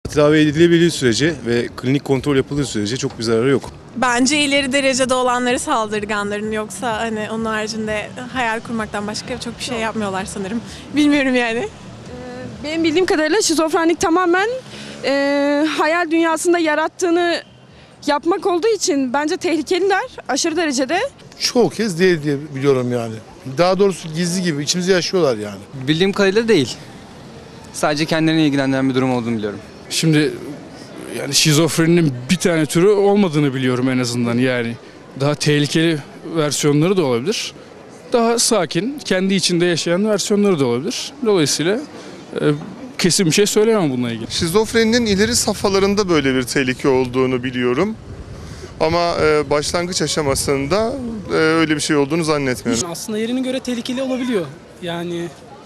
Tedavi edilebildiği sürece ve klinik kontrol yapıldığı sürece çok bir zararı yok. Bence ileri derecede olanları saldırganların, yoksa hani onun haricinde hayal kurmaktan başka çok bir şey yapmıyorlar sanırım. Bilmiyorum yani. Benim bildiğim kadarıyla şizofrenlik tamamen hayal dünyasında yarattığını yapmak olduğu için bence tehlikeliler aşırı derecede. Çoğu kez değil diye biliyorum yani. Daha doğrusu gizli gibi içimizde yaşıyorlar yani. Bildiğim kadarıyla değil. Sadece kendilerini ilgilendiren bir durum olduğunu biliyorum. Şimdi yani şizofreninin bir tane türü olmadığını biliyorum en azından yani. Daha tehlikeli versiyonları da olabilir. Daha sakin, kendi içinde yaşayan versiyonları da olabilir. Dolayısıyla kesin bir şey söyleyemem bununla ilgili. Şizofreninin ileri safhalarında böyle bir tehlike olduğunu biliyorum. Ama başlangıç aşamasında öyle bir şey olduğunu zannetmiyorum. Aslında yerine göre tehlikeli olabiliyor. Yani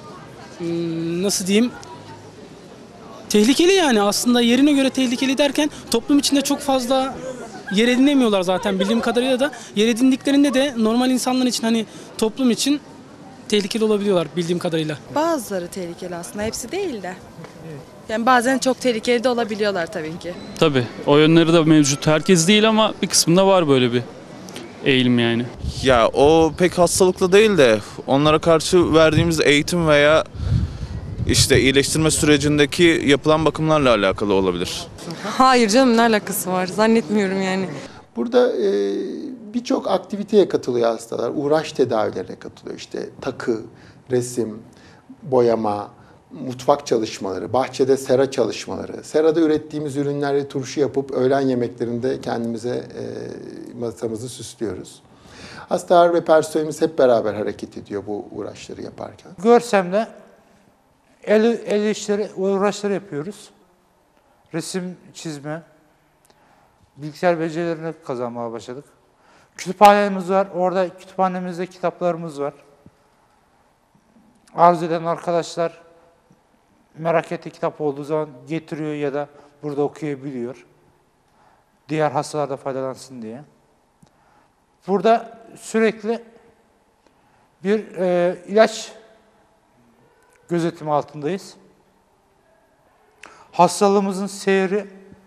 nasıl diyeyim? Tehlikeli yani, aslında yerine göre tehlikeli derken toplum içinde çok fazla yer edinemiyorlar zaten bildiğim kadarıyla da. Yer edindiklerinde de normal insanlar için, hani toplum için tehlikeli olabiliyorlar bildiğim kadarıyla. Bazıları tehlikeli aslında, hepsi değil de. Yani bazen çok tehlikeli de olabiliyorlar tabii ki. Tabii o yönleri de mevcut. Herkes değil ama bir kısmında var böyle bir eğilim yani. Ya o pek hastalıklı değil de onlara karşı verdiğimiz eğitim veya işte iyileştirme sürecindeki yapılan bakımlarla alakalı olabilir. Hayır canım, ne alakası var? Zannetmiyorum yani. Burada birçok aktiviteye katılıyor hastalar. Uğraş tedavilerine katılıyor. İşte takı, resim, boyama, mutfak çalışmaları, bahçede sera çalışmaları. Serada ürettiğimiz ürünlerle turşu yapıp öğlen yemeklerinde kendimize masamızı süslüyoruz. Hastalar ve personelimiz hep beraber hareket ediyor bu uğraşları yaparken. Görsem de el işleri, uğraşları yapıyoruz. Resim çizme, bilgisayar becerilerini kazanmaya başladık. Kütüphanemiz var. Orada kütüphanemizde kitaplarımız var. Arzu eden arkadaşlar merak ettiği kitap olduğu zaman getiriyor ya da burada okuyabiliyor. Diğer hastalar da faydalansın diye. Burada sürekli bir ilaç gözetimi altındayız. Hastalığımızın seyri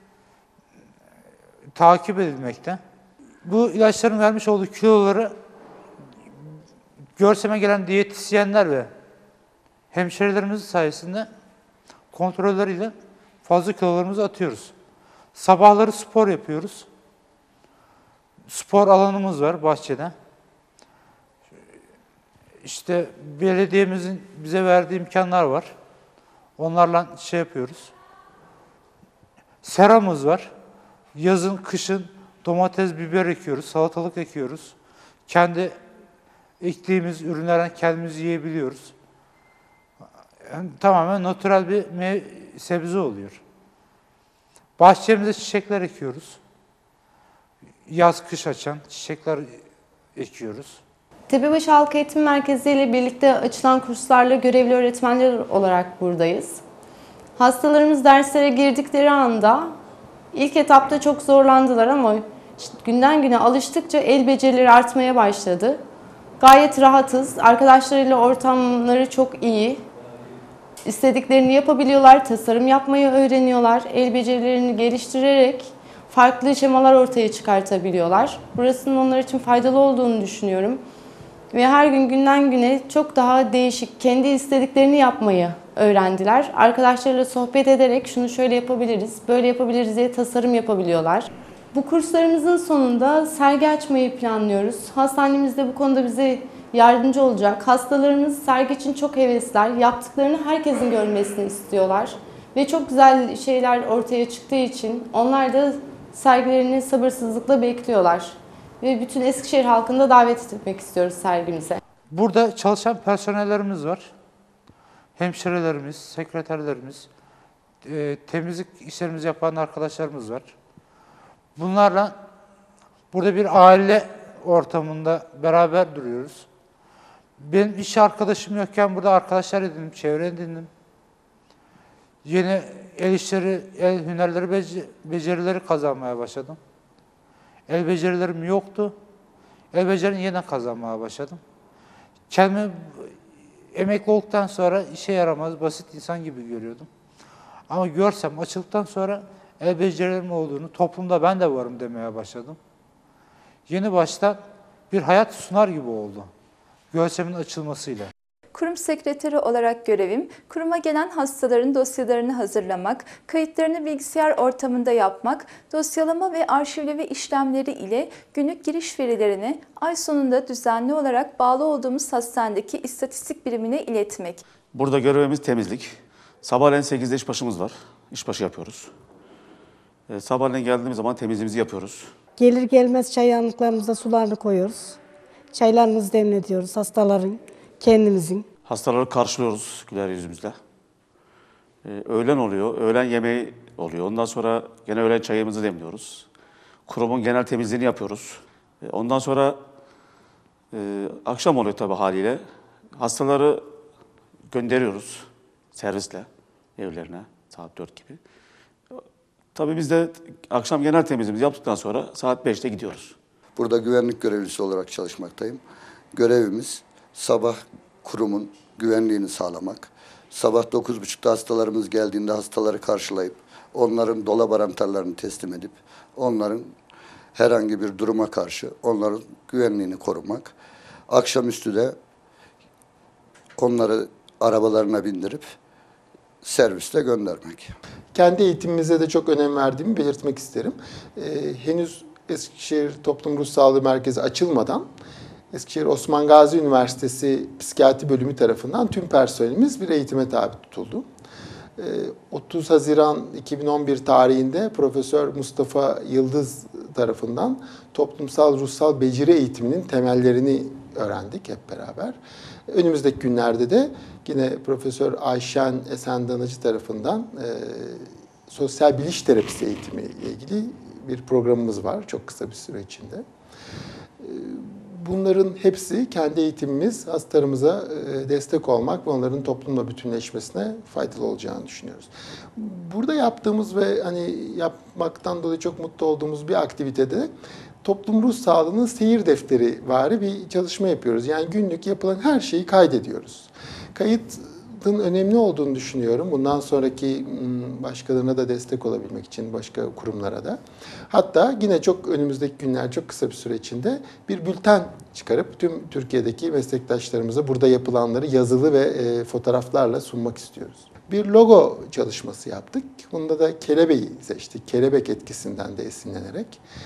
takip edilmekte. Bu ilaçların vermiş olduğu kiloları görseme gelen diyetisyenler ve hemşirelerimiz sayesinde kontrolleriyle fazla kilolarımızı atıyoruz. Sabahları spor yapıyoruz. Spor alanımız var bahçede. İşte belediyemizin bize verdiği imkanlar var. Onlarla şey yapıyoruz. Seramız var. Yazın, kışın domates, biber ekiyoruz, salatalık ekiyoruz. Kendi ektiğimiz ürünlerden kendimiz yiyebiliyoruz. Yani tamamen natürel bir sebze oluyor. Bahçemize çiçekler ekiyoruz. Yaz, kış açan çiçekler ekiyoruz. Tepebaşı Halk Eğitim Merkezi ile birlikte açılan kurslarla görevli öğretmenler olarak buradayız. Hastalarımız derslere girdikleri anda ilk etapta çok zorlandılar ama işte günden güne alıştıkça el becerileri artmaya başladı. Gayet rahatız. Arkadaşlarıyla ortamları çok iyi. İstediklerini yapabiliyorlar, tasarım yapmayı öğreniyorlar. El becerilerini geliştirerek farklı şemalar ortaya çıkartabiliyorlar. Burasının onlar için faydalı olduğunu düşünüyorum. Ve her gün günden güne çok daha değişik, kendi istediklerini yapmayı öğrendiler. Arkadaşlarıyla sohbet ederek şunu şöyle yapabiliriz, böyle yapabiliriz diye tasarım yapabiliyorlar. Bu kurslarımızın sonunda sergi açmayı planlıyoruz. Hastanemiz de bu konuda bize yardımcı olacak. Hastalarımız sergi için çok hevesler, yaptıklarını herkesin görmesini istiyorlar. Ve çok güzel şeyler ortaya çıktığı için onlar da sergilerini sabırsızlıkla bekliyorlar. Ve bütün Eskişehir halkını da davet etmek istiyoruz sergimize. Burada çalışan personellerimiz var. Hemşirelerimiz, sekreterlerimiz, temizlik işlerimizi yapan arkadaşlarımız var. Bunlarla burada bir aile ortamında beraber duruyoruz. Benim iş arkadaşım yokken burada arkadaşlar edindim, çevre edindim. Yeni el işleri, el hünerleri, becerileri kazanmaya başladım. El becerilerim yoktu. El becerini yeniden kazanmaya başladım. Kendimi emekli olduktan sonra işe yaramaz, basit insan gibi görüyordum. Ama görsem açıldıktan sonra el becerilerim olduğunu, toplumda ben de varım demeye başladım. Yeni baştan bir hayat sunar gibi oldu. Görsemin açılmasıyla. Kurum sekreteri olarak görevim, kuruma gelen hastaların dosyalarını hazırlamak, kayıtlarını bilgisayar ortamında yapmak, dosyalama ve arşivleme işlemleri ile günlük giriş verilerini ay sonunda düzenli olarak bağlı olduğumuz hastanedeki istatistik birimine iletmek. Burada görevimiz temizlik. Sabahleyin 8'de işbaşımız var. İşbaşı yapıyoruz. Sabahleyin geldiğimiz zaman temizliğimizi yapıyoruz. Gelir gelmez çaydanlıklarımıza sularını koyuyoruz. Çaylarımızı demletiyoruz hastaların, kendimizin. Hastaları karşılıyoruz güler yüzümüzle. Öğlen oluyor, öğlen yemeği oluyor. Ondan sonra gene öğlen çayımızı demliyoruz. Kurumun genel temizliğini yapıyoruz. Ondan sonra akşam oluyor tabii haliyle. Hastaları gönderiyoruz servisle evlerine saat 4 gibi. Tabii biz de akşam genel temizliğimizi yaptıktan sonra saat 5'te gidiyoruz. Burada güvenlik görevlisi olarak çalışmaktayım. Görevimiz sabah kurumun güvenliğini sağlamak. Sabah 9.30'da hastalarımız geldiğinde hastaları karşılayıp onların dolap anahtarlarını teslim edip onların herhangi bir duruma karşı onların güvenliğini korumak. Akşamüstü de onları arabalarına bindirip serviste göndermek. Kendi eğitimimize de çok önem verdiğimi belirtmek isterim. Henüz Eskişehir Toplum Ruh Sağlığı Merkezi açılmadan Eskişehir Osman Gazi Üniversitesi Psikiyatri Bölümü tarafından tüm personelimiz bir eğitime tabi tutuldu. 30 Haziran 2011 tarihinde Profesör Mustafa Yıldız tarafından toplumsal ruhsal beceri eğitiminin temellerini öğrendik hep beraber. Önümüzdeki günlerde de yine Profesör Ayşen Esendanıcı tarafından sosyal biliş terapisi eğitimi ile ilgili bir programımız var çok kısa bir süre içinde. Bunların hepsi kendi eğitimimiz hastalarımıza destek olmak ve onların toplumla bütünleşmesine faydalı olacağını düşünüyoruz. Burada yaptığımız ve hani yapmaktan dolayı çok mutlu olduğumuz bir aktivitede toplum ruh sağlığının seyir defteri vari bir çalışma yapıyoruz. Yani günlük yapılan her şeyi kaydediyoruz. Kayıtın önemli olduğunu düşünüyorum. Bundan sonraki başkalarına da destek olabilmek için, başka kurumlara da. Hatta yine çok önümüzdeki günler, çok kısa bir süre içinde bir bülten çıkarıp tüm Türkiye'deki meslektaşlarımıza burada yapılanları yazılı ve fotoğraflarla sunmak istiyoruz. Bir logo çalışması yaptık. Bunda da kelebeği seçtik. Kelebek etkisinden de esinlenerek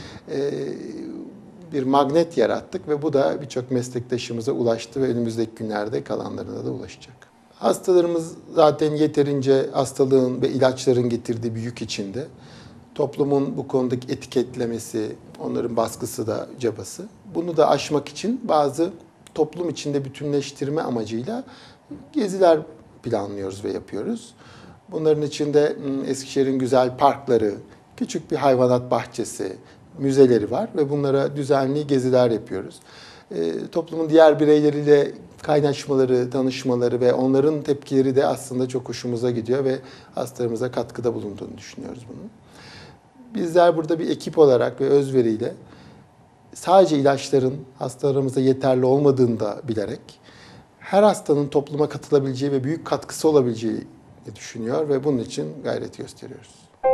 bir magnet yarattık ve bu da birçok meslektaşımıza ulaştı ve önümüzdeki günlerde kalanlarına da ulaşacak. Hastalarımız zaten yeterince hastalığın ve ilaçların getirdiği bir yük içinde. Toplumun bu konudaki etiketlemesi, onların baskısı da cabası. Bunu da aşmak için bazı toplum içinde bütünleştirme amacıyla geziler planlıyoruz ve yapıyoruz. Bunların içinde Eskişehir'in güzel parkları, küçük bir hayvanat bahçesi, müzeleri var ve bunlara düzenli geziler yapıyoruz. Toplumun diğer bireyleriyle kaynaşmaları, tanışmaları ve onların tepkileri de aslında çok hoşumuza gidiyor ve hastalarımıza katkıda bulunduğunu düşünüyoruz bunun. Bizler burada bir ekip olarak ve özveriyle sadece ilaçların hastalarımıza yeterli olmadığını da bilerek her hastanın topluma katılabileceği ve büyük katkısı olabileceğini düşünüyor ve bunun için gayret gösteriyoruz.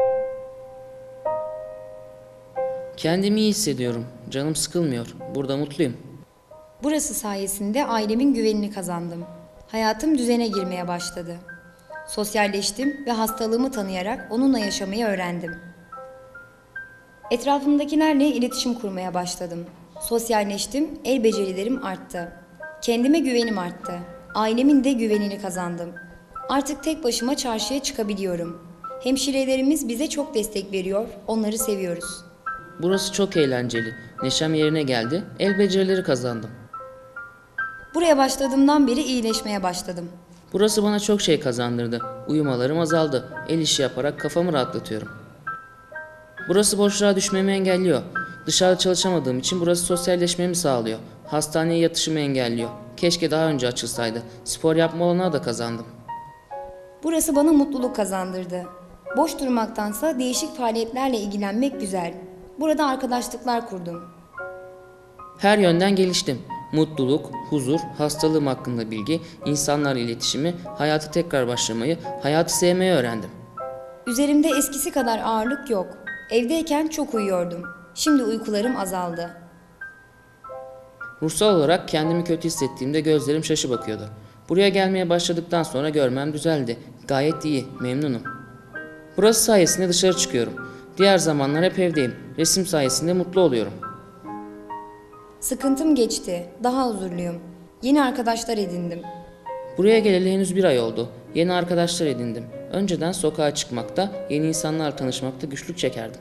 Kendimi iyi hissediyorum. Canım sıkılmıyor. Burada mutluyum. Burası sayesinde ailemin güvenini kazandım. Hayatım düzene girmeye başladı. Sosyalleştim ve hastalığımı tanıyarak onunla yaşamayı öğrendim. Etrafımdakilerle iletişim kurmaya başladım. Sosyalleştim, el becerilerim arttı. Kendime güvenim arttı. Ailemin de güvenini kazandım. Artık tek başıma çarşıya çıkabiliyorum. Hemşirelerimiz bize çok destek veriyor, onları seviyoruz. Burası çok eğlenceli. Neşem yerine geldi, el becerileri kazandım. Buraya başladığımdan beri iyileşmeye başladım. Burası bana çok şey kazandırdı. Uyumalarım azaldı. El işi yaparak kafamı rahatlatıyorum. Burası boşluğa düşmemi engelliyor. Dışarıda çalışamadığım için burası sosyalleşmemi sağlıyor. Hastaneye yatışımı engelliyor. Keşke daha önce açılsaydı. Spor yapma olanağı da kazandım. Burası bana mutluluk kazandırdı. Boş durmaktansa değişik faaliyetlerle ilgilenmek güzel. Burada arkadaşlıklar kurdum. Her yönden geliştim. Mutluluk, huzur, hastalığım hakkında bilgi, insanlarla iletişimi, hayatı tekrar başlamayı, hayatı sevmeyi öğrendim. Üzerimde eskisi kadar ağırlık yok. Evdeyken çok uyuyordum. Şimdi uykularım azaldı. Ruhsal olarak kendimi kötü hissettiğimde gözlerim şaşı bakıyordu. Buraya gelmeye başladıktan sonra görmem düzeldi. Gayet iyi, memnunum. Burası sayesinde dışarı çıkıyorum. Diğer zamanlar hep evdeyim. Resim sayesinde mutlu oluyorum. Sıkıntım geçti. Daha huzurluyum. Yeni arkadaşlar edindim. Buraya geleli henüz 1 ay oldu. Yeni arkadaşlar edindim. Önceden sokağa çıkmakta, yeni insanlarla tanışmakta güçlük çekerdim.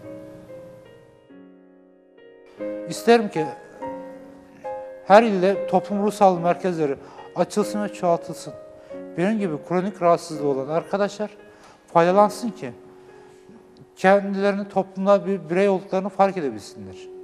İsterim ki her ilde toplum ruh sağlığı merkezleri açılsın ve çoğaltılsın. Benim gibi kronik rahatsızlığı olan arkadaşlar faydalansın ki kendilerini toplumda bir birey olduklarını fark edebilsinler.